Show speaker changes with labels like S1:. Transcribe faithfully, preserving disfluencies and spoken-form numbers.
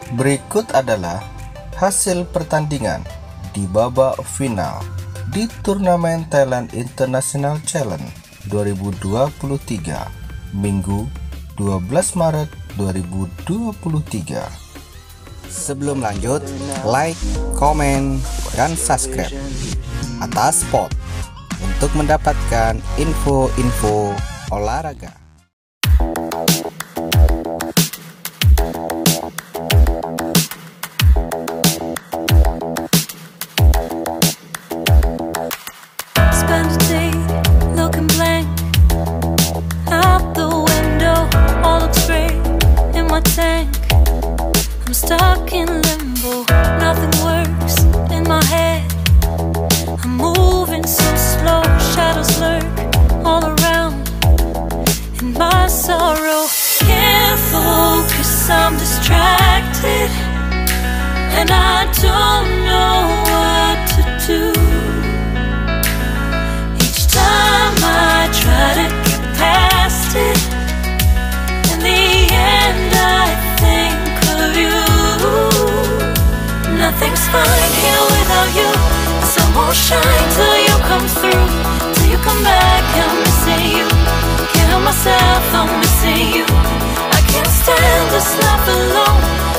S1: Berikut adalah hasil pertandingan di babak final di turnamen Thailand International Challenge dua ribu dua puluh tiga, Minggu dua belas Maret dua ribu dua puluh tiga.
S2: Sebelum lanjut, like, komen, dan subscribe atas spot untuk mendapatkan info-info olahraga.
S3: Spend a day looking blank out the window, all looks great in my tank. I'm stuck in limbo, nothing works in my head. I'm moving so slow, shadows lurk all around. In my sorrow, can't focus, I'm distracted, and I don't know what to do. Each time I try to get past it, in the end I think of you. Nothing's fine here without you. The sun won't shine till you come through, till you come back. I'm missing you, can't help myself, I'm missing you. I can't stand this life alone.